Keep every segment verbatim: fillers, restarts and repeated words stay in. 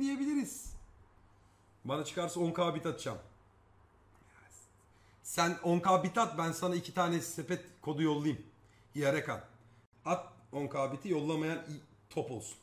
yapalım diyebiliriz. Bana çıkarsa on K bit atacağım. Sen on K bit at, ben sana iki tane sepet kodu yollayayım. İ R K. At on K biti, yollamayan top olsun.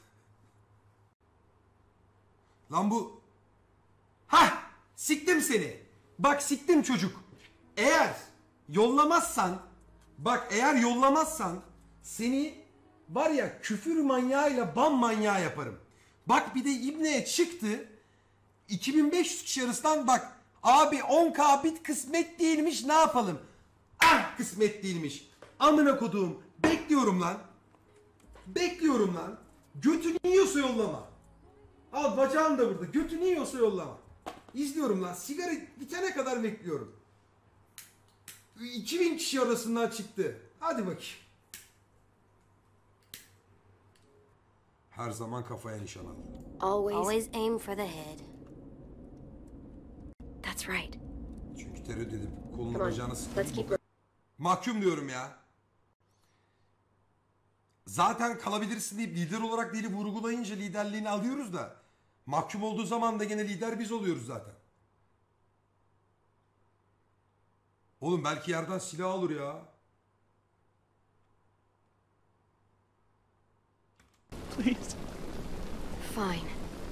Lan bu... Hah! Siktim seni. Bak siktim çocuk. Eğer yollamazsan... Bak eğer yollamazsan... Seni var ya küfür manyağıyla bam manyağı yaparım. Bak bir de İbne'ye çıktı. iki bin beş yüz kişi arasından bak. Abi on K bit kısmet değilmiş, ne yapalım? Ah kısmet değilmiş. Amına koduğum. Bekliyorum lan. Bekliyorum lan. Götünü yiyorsa yollama. Al bacağım da burada. Götünü yiyorsa yollama. İzliyorum lan. Sigara bitene kadar bekliyorum. iki bin kişi arasından çıktı. Hadi bakayım. Her zaman kafaya nişan al. Always, Always aim for the head. That's right. Çünkü terör dedim. Kolunu bacağını sıktım. Mahkum diyorum ya. Zaten kalabilirsin deyip lider olarak deli vurgulayınca liderliğini alıyoruz da. Mahkum olduğu zaman da gene lider biz oluyoruz zaten. Oğlum belki yerden silah alır ya. Please. Fine.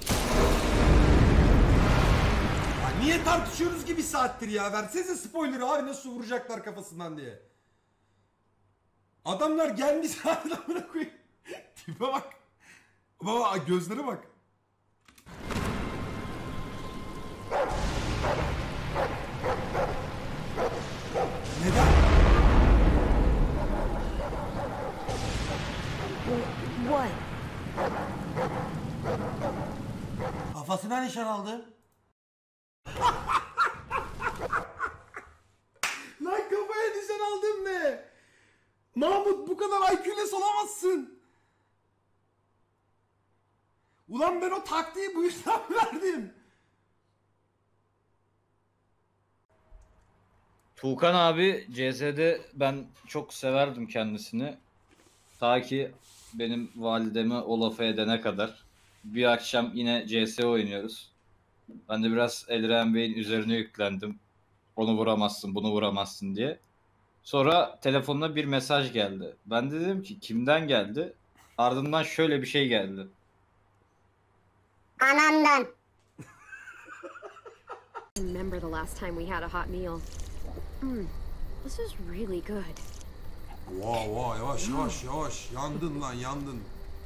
Ya niye tartışıyoruz ki bir saattir ya? Versenize spoiler'ı abi, nasıl vuracaklar kafasından diye. Adamlar gelmiş adamına koyayım. Tipe bak. Baba gözlere bak. Neden? What? Kafasına nişan aldı. Lan kafaya nişan aldın ne? Mahmut bu kadar I Q'les olamazsın. Ulan ben o taktiği bu yüzden verdim. Tuğkan abi C S'de ben çok severdim kendisini. Ta ki benim valideme o lafı edene kadar. Bir akşam yine C S oynuyoruz. Ben de biraz Elren Bey'in üzerine yüklendim. Onu vuramazsın, bunu vuramazsın diye. Sonra telefonuna bir mesaj geldi. Ben de dedim ki kimden geldi? Ardından şöyle bir şey geldi. Anandan. Remember the last time we had a hot meal. Hmm, this is really good. Wow, wow, yavaş yavaş yavaş. Yandın lan, yandın.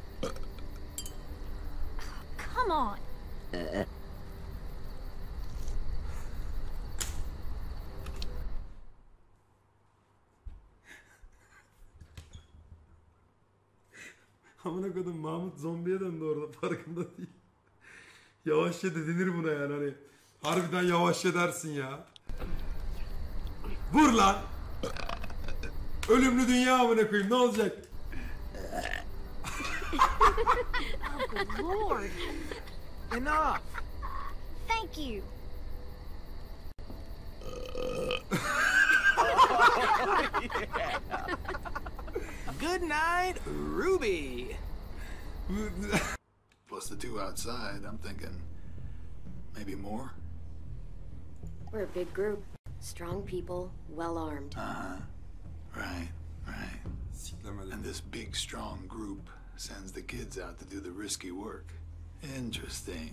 Come on. Amına koydum, Mahmut zombiye döndü orada, farkında değil. Yavaşça de denir buna yani, hani harbiden yavaşça dersin ya. Vur lan. Ölümlü dünya amına koyayım, ne olacak? Oh, Lord. Enough. Thank you. Good night, Ruby. Plus the two outside, I'm thinking maybe more. We're a big group. Strong people, well armed. Uh-huh. Right, right. And this big, strong group sends the kids out to do the risky work. Interesting.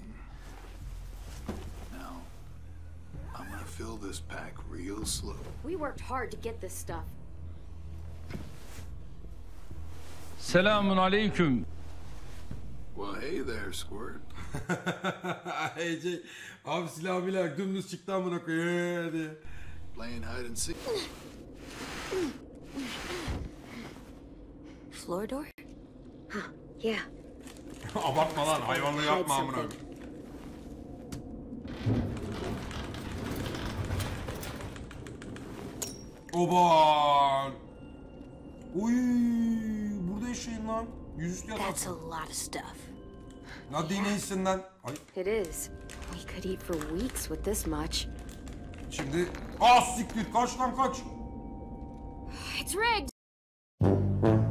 Now, I'm gonna fill this pack real slow. We worked hard to get this stuff. Selamun aleyküm. Well, hey there, Squirt. Hey, abi silah bile dümdüz çıktı amına koyayım hadi. Playing hide and seek. Floor door? Huh, yeah. Abartma lan, hayvanlığı yapma amına koyayım. Oba! Uy, burada yaşayın lan. Yüzüstü yatak. That's a lot of stuff. Nadine iyisin lan. Ay. It is. We could eat for weeks with this much. Şimdi ah siktir, kaç lan kaç. It's rigged.